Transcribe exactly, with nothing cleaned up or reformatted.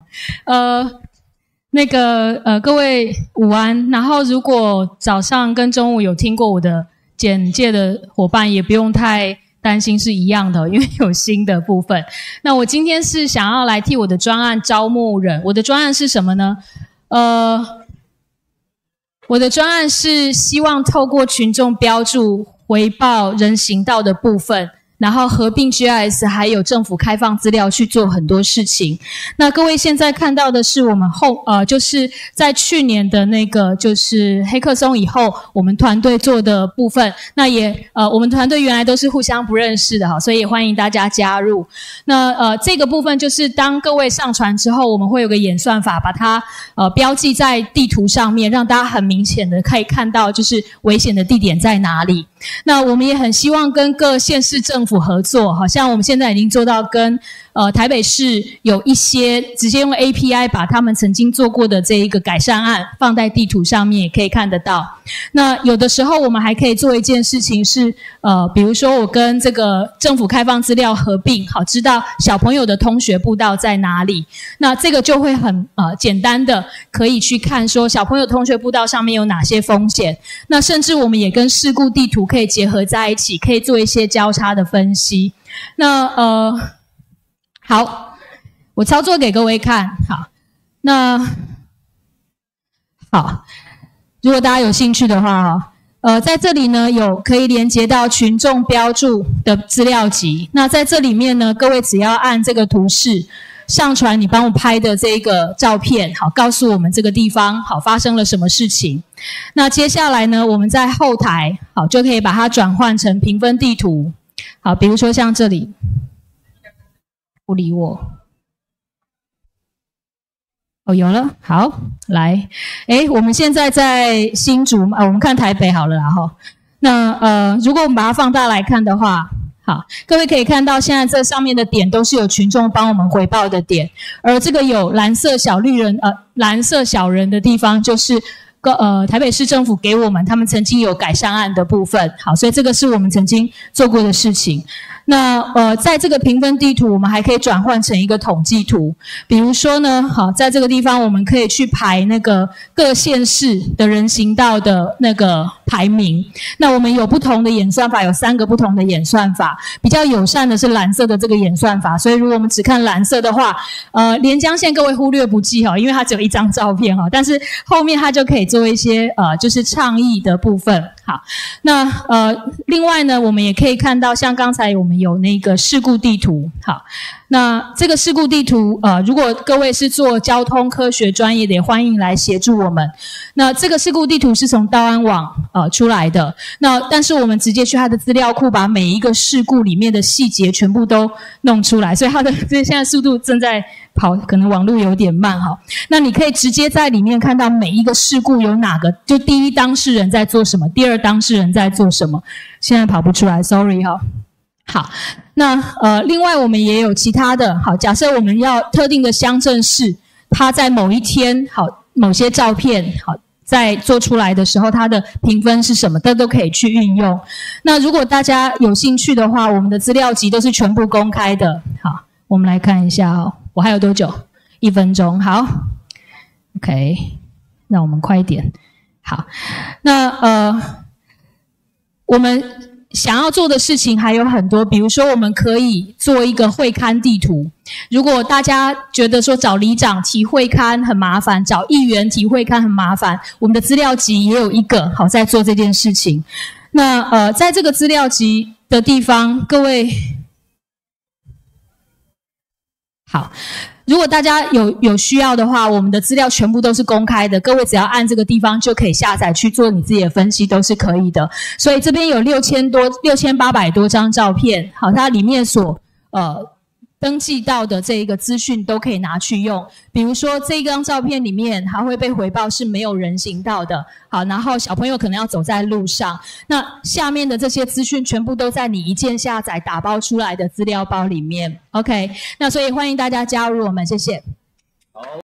呃，那个呃，各位午安。然后，如果早上跟中午有听过我的简介的伙伴，也不用太担心是一样的，因为有新的部分。那我今天是想要来替我的专案招募人。我的专案是什么呢？呃，我的专案是希望透过群众标注回报人行道的部分，然后合并 G I S 还有政府开放资料去做很多事情。那各位现在看到的是我们后呃，就是在去年的那个就是黑客松以后，我们团队做的部分。那也呃，我们团队原来都是互相不认识的哈，所以也欢迎大家加入。那呃，这个部分就是当各位上传之后，我们会有个演算法把它呃标记在地图上面，让大家很明显的可以看到就是危险的地点在哪里。那我们也很希望跟各县市政府合作，好像我们现在已经做到跟呃台北市有一些直接用 A P I 把他们曾经做过的这一个改善案放在地图上面，也可以看得到。那有的时候我们还可以做一件事情是，呃，比如说我跟这个政府开放资料合并，好知道小朋友的通学步道在哪里。那这个就会很呃简单的可以去看说小朋友通学步道上面有哪些风险。那甚至我们也跟事故地图可以结合在一起，可以做一些交叉的分析。那呃，好，我操作给各位看。好，那好，如果大家有兴趣的话哈，呃，在这里呢有可以连接到群众标注的资料集。那在这里面呢，各位只要按这个图示上传你帮我拍的这个照片，好，告诉我们这个地方好发生了什么事情。那接下来呢，我们在后台好就可以把它转换成评分地图。好，比如说像这里，不理我。哦，有了，好，来，诶，我们现在在新竹，呃，我们看台北好了啦齁。那呃，如果我们把它放大来看的话，好，各位可以看到现在这上面的点都是有群众帮我们回报的点，而这个有蓝色小绿人，呃，蓝色小人的地方就是呃，台北市政府给我们他们曾经有改善案的部分。好，所以这个是我们曾经做过的事情。那呃，在这个评分地图，我们还可以转换成一个统计图。比如说呢，好，在这个地方我们可以去排那个各县市的人行道的那个排名。那我们有不同的演算法，有三个不同的演算法。比较友善的是蓝色的这个演算法，所以如果我们只看蓝色的话，呃，连江县各位忽略不计哈，因为它只有一张照片哈，但是后面它就可以做一些呃，就是倡议的部分。好，那呃，另外呢，我们也可以看到，像刚才我们有那个事故地图。好，那这个事故地图，呃，如果各位是做交通科学专业的，也欢迎来协助我们。那这个事故地图是从道安网呃出来的，那但是我们直接去它的资料库，把每一个事故里面的细节全部都弄出来，所以它的这现在速度正在跑，可能网络有点慢哈。那你可以直接在里面看到每一个事故有哪个，就第一当事人在做什么，第二当事人在做什么。现在跑不出来 ，sorry 哈。好，那呃，另外我们也有其他的。好，假设我们要特定的乡镇市，它在某一天，好，某些照片，好，在做出来的时候，它的评分是什么，这都可以去运用。那如果大家有兴趣的话，我们的资料集都是全部公开的。好，我们来看一下哦，我还有多久？一分钟。好 ，OK， 那我们快一点。好，那呃，我们想要做的事情还有很多，比如说我们可以做一个会勘地图。如果大家觉得说找里长提会勘很麻烦，找议员提会勘很麻烦，我们的资料集也有一个好在做这件事情。那呃，在这个资料集的地方，各位好。如果大家有有需要的话，我们的资料全部都是公开的，各位只要按这个地方就可以下载去做你自己的分析，都是可以的。所以这边有六千多、六千八百多张照片，好，它里面所呃登记到的这一个资讯都可以拿去用。比如说这一张照片里面还会被回报是没有人行道的，好，然后小朋友可能要走在路上，那下面的这些资讯全部都在你一键下载打包出来的资料包里面。OK， 那所以欢迎大家加入我们，谢谢。好。